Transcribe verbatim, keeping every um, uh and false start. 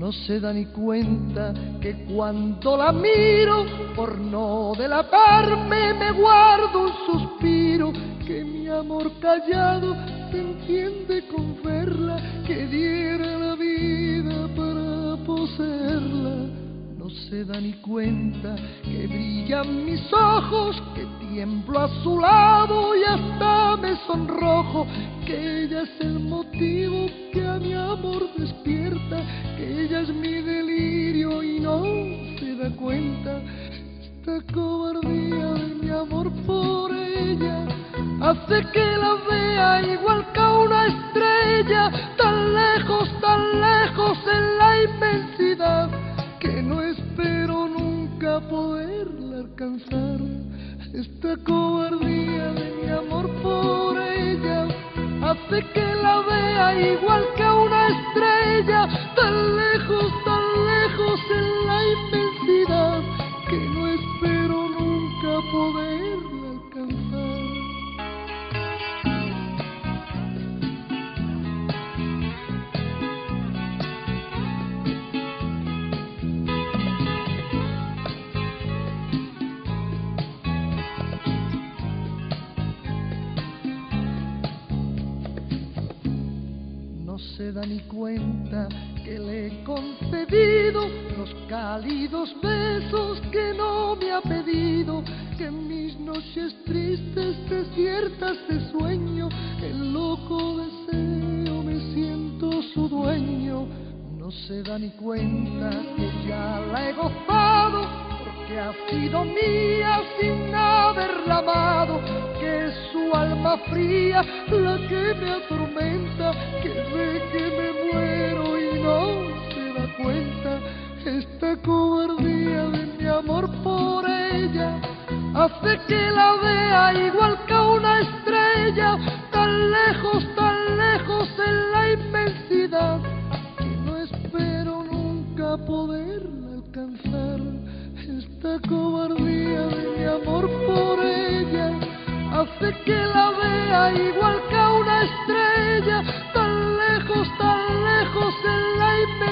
No se da ni cuenta que cuando la miro, por no delatarme, me guardo un suspiro, que mi amor callado se entiende con verla, que diera la vida para poseerla. No se da ni cuenta que brillan mis ojos, que tiemblo a su lado y hasta me sonrojo, que ella es el motivo que a mi amor despierta, que ella es mi delirio y no se da cuenta. Esta cobardía de mi amor por ella hace que la vea igual que a una estrella, tan lejos, tan lejos en la inmensidad, que no espero nunca poderla alcanzar. Esta cobardía de mi amor por ella hace que la vea igual que a una estrella, tan lejos, tan lejos en la inmensidad, que no espero nunca poderla alcanzar. No se da ni cuenta que le he concedido los cálidos besos que no me ha pedido, que en mis noches tristes, desiertas de sueño, en loco deseo me siento su dueño. No se da ni cuenta que ya la he gozado, porque ha sido mía sin haberla amado, que es su alma fría la que me atormenta, que ve que me muero y no se da cuenta. Esta cobardía de mi amor por ella hace que la vea igual que a una estrella, tan lejos, tan lejos en la inmensidad, que no espero nunca poderla alcanzar. Esta cobardía de mi amor por ella hace que la vea igual que a una estrella, tan lejos, tan lejos en la inmensidad,